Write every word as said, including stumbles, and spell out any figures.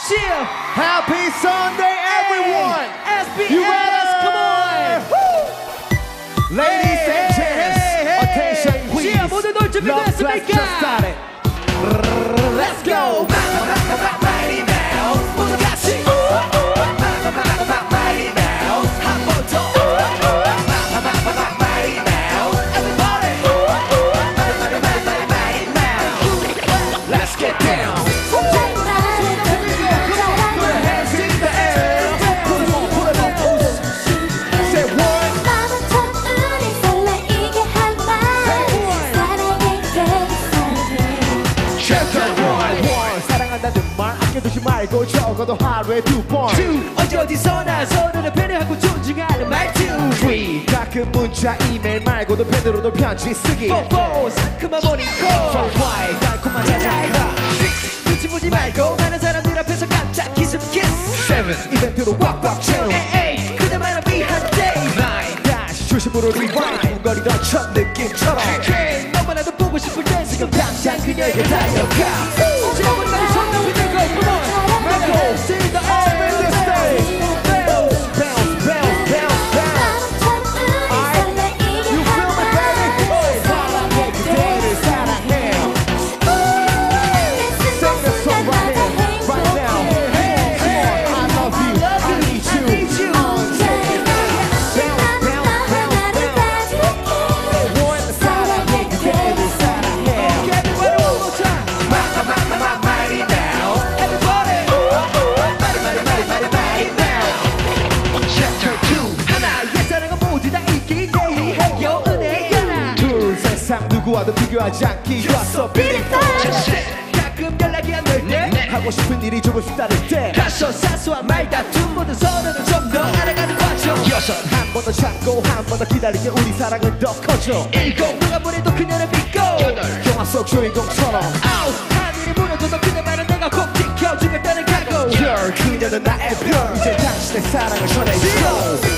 Chill. Happy Sunday, everyone. S B S, You ready? come on. Woo. Ladies Hey, and gents, hey, hey, attention hey. please. Chill, 모두 놀 Love class 준비됐습니까? just started. Let's go. Mighty Mouse, 모두 같이. Mighty Mouse, 한 번 더. Mighty Mouse, everybody. Mighty Mouse, let's get down. 아껴두지 말고 적어도 하루에 두번 어디 어디서나 서로를 배려하고 존중하는 말투. three 가끔 문자 이메일 말고도 펜으로도 편지 쓰기 four 상큼한 모닝콜. five 달콤한 자장가 six 눈치 보지 말고 많은 사람들 앞에서 깜짝 키스 키스. seven 이벤트로 꽉꽉 채워 eight 그대만을 위한 day. nine 다시 조심으로 rewind 웅거리던 첫 느낌처럼 ten 너무나도 보고 싶을 때 지금 당장 그녀에게 달려가. 지금까지 손 높이 들고 come on. Nicole, see the air in this stage. Bounce, bounce, bounce, bounce, bounce. Alright, you feel me, baby? 사랑해 그대를 사랑해. Sing the song right here, right now. Come on, I love you, I need you. Bounce, bounce, bounce, bounce. One, 사랑해 그대를 사랑해. Everybody one more time. Mighty now. Everybody. Mighty, mighty, mighty, mighty, mighty now. Chapter two. 하나의 사랑은 모두 다 있기에 해요 은혜야. 둘, 세상 누구와도 비교하지 않기 You are so beautiful. 가끔 연락이 안 될 때 하고 싶은 일이 조금씩 다를 때 다소 사소한 말다툼 모두 서로를 좀 더 알아가는 과정. 여섯, 한 번 더 참고 한 번 더 기다리게 우리 사랑은 더 커져 일곱 누가 보내도 그녀를 믿고. 여덟 영화 속 주인공처럼 아홉 하늘이 무너져도 그녀만은 내가 꼭 지켜주겠다는 각오. 열, 그녀는 나의 별 이제 당신의 사랑을 전해줘